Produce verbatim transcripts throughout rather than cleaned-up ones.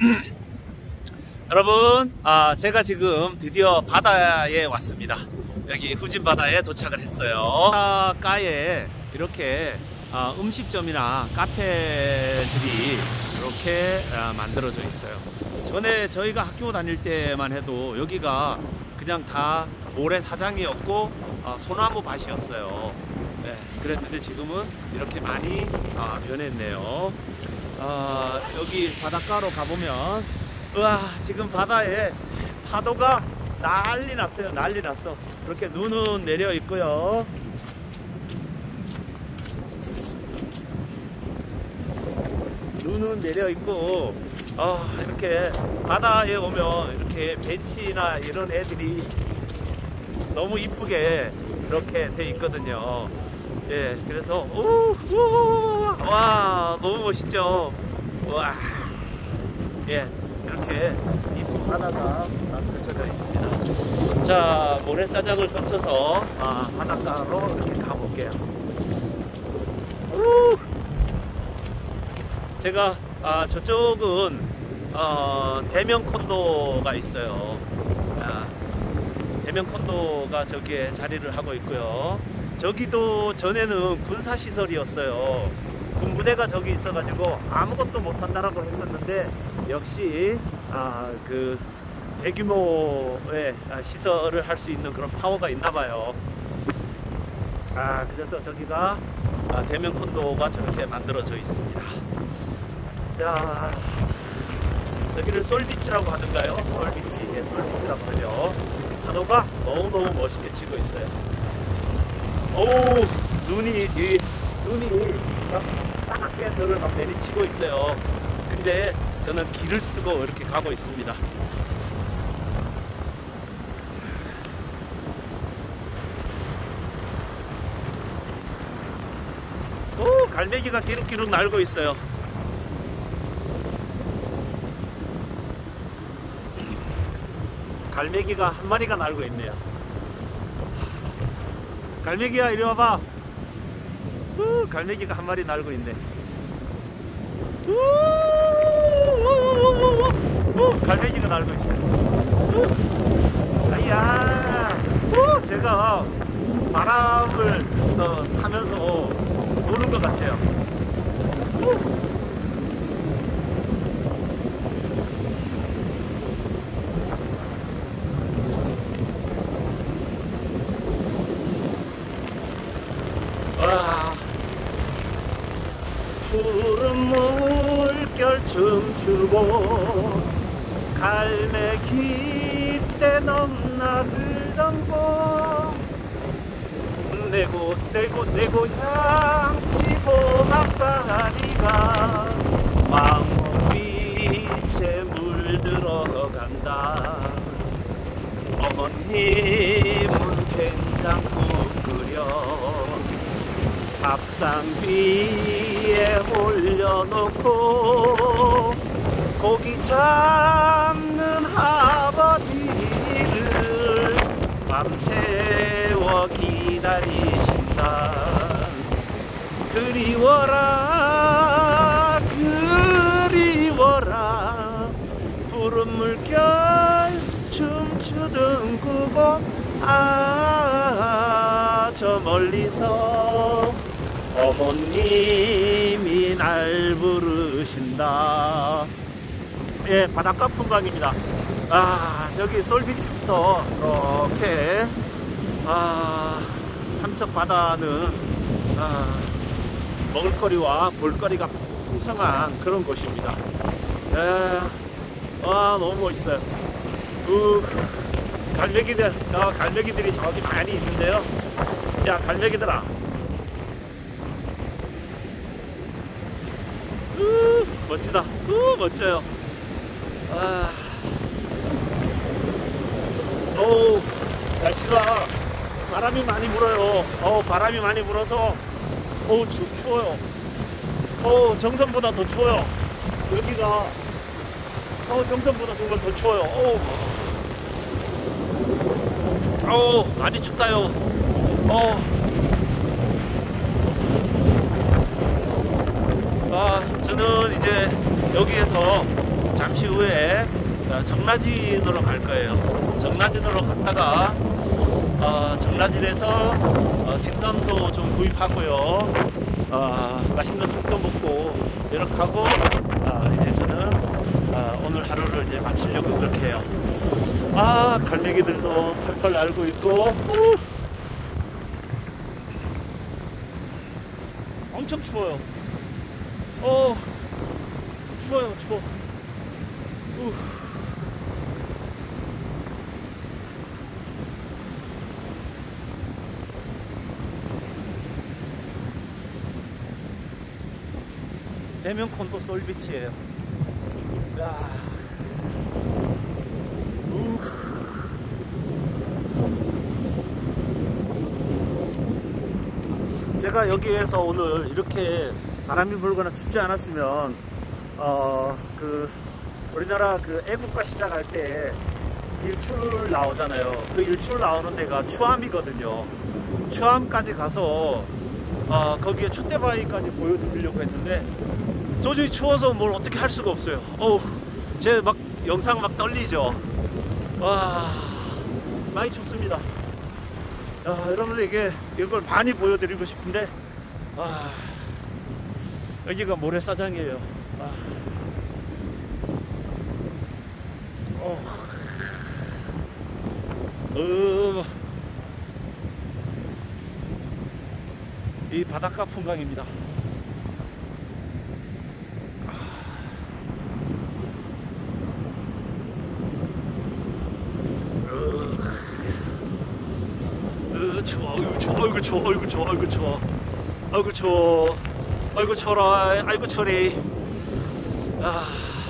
여러분, 아, 제가 지금 드디어 바다에 왔습니다. 여기 후진 바다에 도착을 했어요. 바닷가에 이렇게 아, 음식점이나 카페들이 이렇게 아, 만들어져 있어요. 전에 저희가 학교 다닐 때만 해도 여기가 그냥 다 모래사장이었고 아, 소나무 밭이었어요. 네, 그랬는데 지금은 이렇게 많이 아, 변했네요. 아, 여기 바닷가로 가보면, 우와, 지금 바다에 파도가 난리 났어요. 난리 났어. 이렇게 눈은 내려 있고요. 눈은 내려 있고, 아, 이렇게 바다에 오면 이렇게 벤치나 이런 애들이 너무 이쁘게 이렇게 돼 있거든요. 예, 그래서 오, 오, 와, 너무 멋있죠. 와, 예, 이렇게 이쁜 바다가 펼쳐져 있습니다. 자, 모래사장을 거쳐서 아, 바닷가로 이렇게 가볼게요. 오, 제가 아, 저쪽은 어, 대면 콘도가 있어요. 아, 대면 콘도가 저기에 자리를 하고 있고요. 저기도 전에는 군사시설이었어요. 군부대가 저기 있어가지고 아무것도 못한다라고 했었는데, 역시 아, 그 대규모의 시설을 할 수 있는 그런 파워가 있나봐요. 아, 그래서 저기가 아, 대면 콘도가 저렇게 만들어져 있습니다. 야, 저기를 솔비치라고 하던가요? 솔비치, 예, 솔비치라고 하죠. 파도가 너무너무 멋있게 치고 있어요. 오, 눈이, 이, 눈이 막 따갑게 저를 막 내리치고 있어요. 근데 저는 길을 쓰고 이렇게 가고 있습니다. 오, 갈매기가 끼룩끼룩 날고 있어요. 갈매기가 한 마리가 날고 있네요. 갈매기야, 이리 와봐. 우, 갈매기가 한 마리 날고 있네. 우, 우, 갈매기가 날고 있어요. 우, 아야, 우, 제가 바람을 어, 타면서 노는 것 같아요. 우. 와, 푸른 물결 춤추고 갈매기 때 넘나들던 곳, 내고 내고 내 고향 지고막사리가 망호 빛에 물들어간다. 어머님은 된장국 끓여 밥상 위에 올려놓고 고기 잡는 아버지를 밤새워 기다리신다. 그리워라 그리워라 푸른 물결 춤추던 그곳, 아, 저 멀리서 어머님이 날 부르신다. 예, 바닷가 풍광입니다. 아, 저기 솔비치부터 이렇게 아, 삼척 바다는 아, 먹을거리와 볼거리가 풍성한 그런 곳입니다. 예, 와, 너무 멋있어요. 우, 갈매기들, 어, 갈매기들이 저기 많이 있는데요. 야, 갈매기들아. 우, 멋지다. 우, 멋져요. 아, 오, 날씨가 바람이 많이 불어요. 어, 바람이 많이 불어서 어, 추워요. 어, 정선보다 더 추워요. 여기가 어, 정선보다 정말 더 추워요. 어, 어, 많이 춥다요. 어, 아, 저는 이제 여기에서 잠시 후에 정라진으로 갈 거예요. 정라진으로 갔다가 어, 정라진에서 어, 생선도 좀 구입하고요. 어, 맛있는 국도 먹고 이렇게 하고 어, 이제 저는 어, 오늘 하루를 이제 마치려고 그렇게 해요. 아, 갈매기들도 펄펄 날고 있고 우! 엄청 추워요. 어, 추워요, 추워. 우. 대면 콘도 솔비치예요. 야. 우. 제가 여기에서 오늘 이렇게 바람이 불거나 춥지 않았으면 어 그 우리나라 그 애국가 시작할 때 일출 나오잖아요. 그 일출 나오는 데가 추암이거든요. 추암까지 가서 어 거기에 촛대바위까지 보여드리려고 했는데 도저히 추워서 뭘 어떻게 할 수가 없어요. 어우, 제 막 영상 막 떨리죠. 와, 많이 춥습니다. 아, 여러분들에게 이걸 많이 보여드리고 싶은데 아, 여기가 모래사장이에요. 아. 어. 어. 이 바닷가 풍광입니다. 추워, 아이고 추워, 아이고 추워, 아이고 추워, 아이고 추워, 아이고 추워, 아이고 추워라, 아이고 추워리. 아,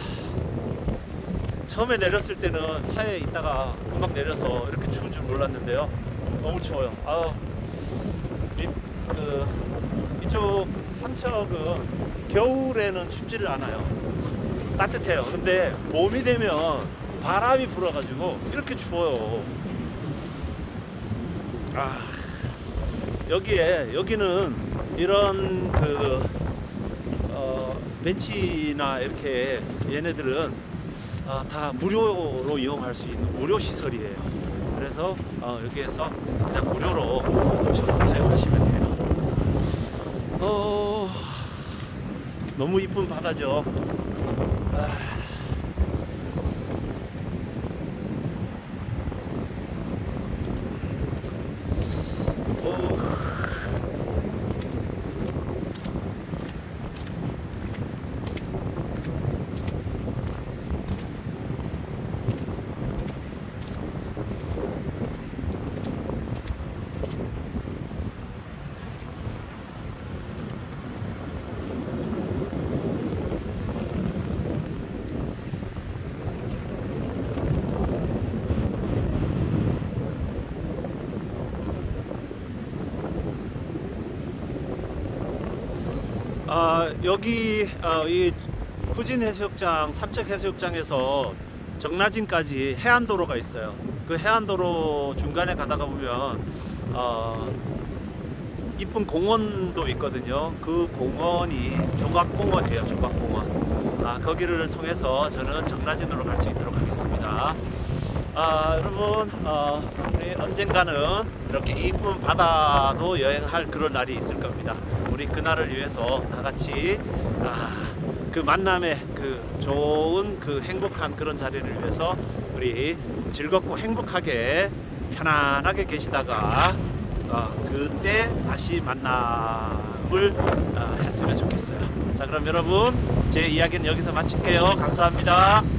처음에 내렸을 때는 차에 있다가 금방 내려서 이렇게 추운 줄 몰랐는데요. 너무 추워요. 아, 이, 그, 이쪽 삼척은 겨울에는 춥지를 않아요. 따뜻해요. 근데 봄이 되면 바람이 불어가지고 이렇게 추워요. 아, 여기에 여기는 이런 그 어, 벤치나 이렇게 얘네들은 어, 다 무료로 이용할 수 있는 무료 시설이에요. 그래서 어, 여기에서 그냥 무료로 오셔서 사용하시면 돼요. 어, 너무 이쁜 바다죠. 아. 아, 여기 어, 이 후진해수욕장, 삼척해수욕장에서 정라진까지 해안도로가 있어요. 그 해안도로 중간에 가다가 보면 어, 이쁜 공원도 있거든요. 그 공원이 조각공원이에요. 조각공원. 아, 거기를 통해서 저는 정라진으로 갈 수 있도록 하겠습니다. 아, 여러분, 어, 우리 언젠가는 이렇게 이쁜 바다도 여행할 그런 날이 있을 겁니다. 우리 그날을 위해서 다 같이 아, 그 만남의 그 좋은 그 행복한 그런 자리를 위해서 우리 즐겁고 행복하게 편안하게 계시다가 어, 그때 다시 만남을 어, 했으면 좋겠어요. 자, 그럼 여러분, 제 이야기는 여기서 마칠게요. 감사합니다.